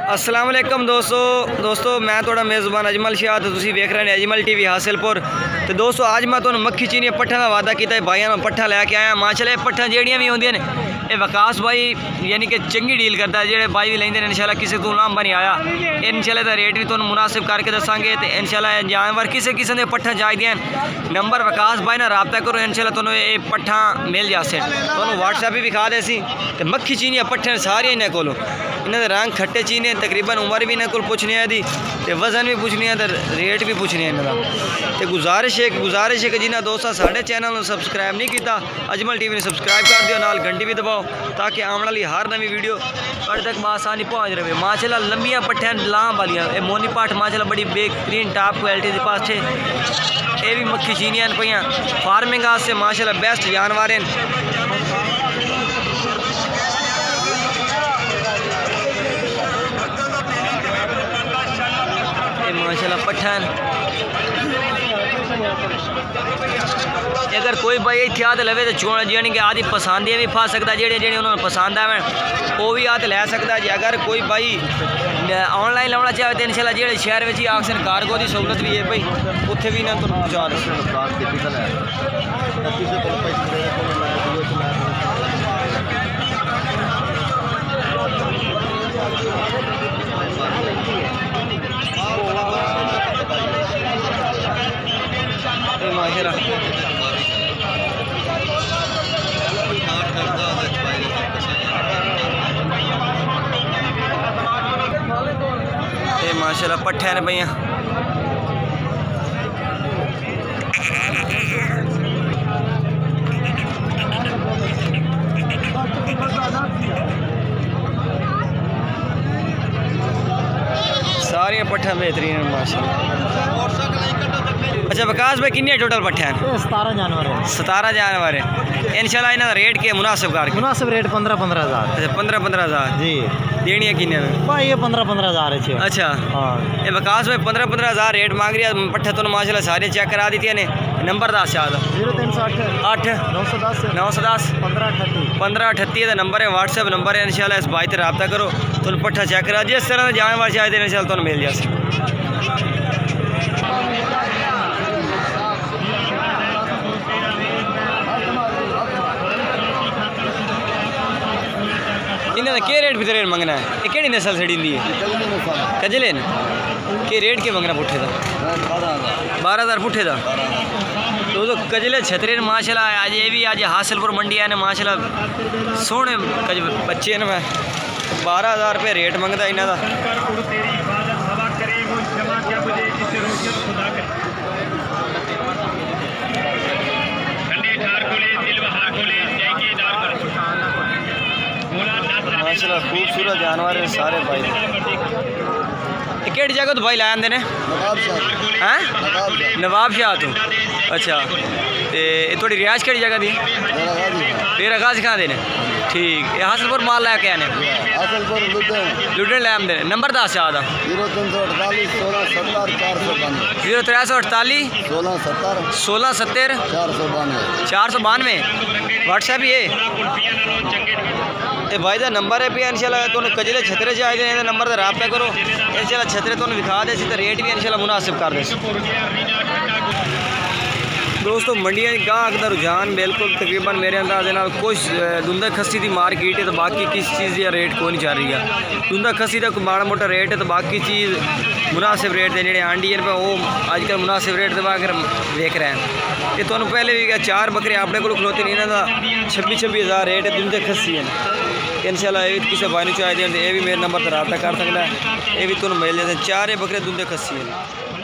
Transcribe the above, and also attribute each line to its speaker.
Speaker 1: अस्सलाम वालेकुम दोस्तों मैं थोड़ा मेज़बान अजमल शाह तो तुसी वेख रहे हैं अजमल टीवी हासिलपुर। तो दोस्तों आज मैं तुहानू मक्खी चीनी पट्ठा का वादा किया भाइयों पट्ठा लैके आया। माशाल्लाह पट्ठा जड़ियाँ भी होंदियां ने ये वकास भाई यानी कि चंगी डील करता है। जेडे भाई भी लेंदे ने इंशाल्लाह किसी तो लांभा नहीं आया। इंशाल्लाह दा रेट भी तुहानू मुनासिब करके दसांगे। तो इंशाल्लाह जानवर किसी किस्म के पट्ठा चाहिए नंबर वकास भाई ना रबता करो इंशाल्लाह तुहानू ये पट्ठा मिल जासे। तुहानू व्हाट्सएप भी विखा देसी। तो मक्खी चीनी पट्ठे सारे इन्हें कोल इन्हों के रंग खट्टे चीने तकरीबन उम्र भी इन्हें को पूछनी है दी तो वजन भी पूछनी है तो रेट भी पूछनी है इन्हों का। तो गुजारिश है कि जिन्हें दोस्तों साढ़े चैनल को सबसक्राइब नहीं किया अजमल टीवी ने सबसक्राइब कर दियो नाल घंटी भी दबाओ ताकि आने वाली हर नवी वीडियो पर तक आसानी पहुँच रहे। माशाल्लाह लंबिया पट्ठियां लाम वालियां ये मोनी पाठ माशाल्लाह बड़ी बेहतरीन टॉप क्वालिटी के पास है। ये भी मक्खी चीनियां पे फार्मिंग से माशाल्लाह बेस्ट जानवर हैं। माशाल्लाह पट्ठन अगर कोई भाई इत्याद लवे तो चोन यानी कि आदि पसंदियाँ भी पा सकता जेड़े उन्होंने पसंद आवे वो भी आते लै सकता जी। अगर कोई भाई ऑनलाइन लाना चाहे तो इंशाल्लाह जेड़े शहर में ही आक्सन कारगो की सहूलत भी है भाई उत्थे भी ना पहुँचा माशाल्लाह पट्ठे ने भैया सारिया पट्ठा बेहतरीन माशाल्लाह। अच्छा वकास भाई किन्ने टोटल पट्ठे हैं?
Speaker 2: 17 जानवर है।
Speaker 1: 17 जानवर है इंशाल्लाह। इन्हों रेट के मुनासिब करके
Speaker 2: मुनासिब रेट 15-15 हज़ार।
Speaker 1: अच्छा 15-15 हज़ार जी देनी है किन्ने में भाई?
Speaker 2: ये 15-15 हज़ार है।
Speaker 1: अच्छा हाँ ये वकास भाई 15-15 हज़ार रेट मांग रही है पट्ठे तो माशाल्लाह सारे चेक करा दी ने। नंबर दस याद
Speaker 2: 0308 910
Speaker 1: 1538 का नंबर है व्हाट्सएप नंबर है। इंशाल्लाह इस भाई से रब्ता करो तुम पट्ठा चेक करा जिस तरह का जानवर चाहिए इंशाल्लाह तुम मिल जाए। इन्हें के रेट भी रेट मंगना है? ये केड़ी नस्ल सड़ी दी है? कजले न के रेट के मंगना पुट्ठे का? 12,000 पुट्ठे का। तो कजले छतरे माशाल्लाह आज ये भी आज हासिलपुर मंडी है माशाल्लाह सोहने बच्चे न। मैं 12,000 रुपये रेट मंगता इन्हों का। माशाल्लाह खूबसूरत जानवर है सारे भाई। केड़ी जगह तो भाई लै आंदे ने? हैं नवाब शाह तो। अच्छा तो थोड़ी रिहायश केड़ी जगह दी? डेरा गाजी कहाँ दे ने? ठीक ये हासिलपुर माल लैके आने लुडन लै आंदे ने। नंबर दस याद 0348 16 70 492 व्हाट्सएप ही है। ये भाई का नंबर है भी इंशाल्लाह तुम कजले छतरे चाहिए नंबर से रब्ता करो इंशाल्लाह छतरे तुम विखा दे तो रेट भी इंशाल्लाह मुनासिब कर दे। दोस्तों मंडिया गाहक का रुझान बिल्कुल तकरीबन मेरे अंदाजे नाल कुछ दुंदा खस्सी की मार्केट है तो बाकी किसी चीज़ का रेट कोई नहीं चल रही है। दुंदा खस्सी का माड़ा मोटा रेट है तो बाकी चीज़ मुनासिब रेट के जेडे आंडी हैं वो अजकल मुनासिब रेट दबा कर देख रहे हैं। ये तो पहले भी 4 बकरे अपने को खलोते नहीं इन्हों का 26-26 हज़ार रेट है दुंदे खस्सी है। इंशाल्लाह ये किसी भाई चाहिए ये भी मेरे नंबर पर रब्ता कर सकता है। ये भी तुम मिल जाते 4 बकरे दुंदे खस्सी हैं।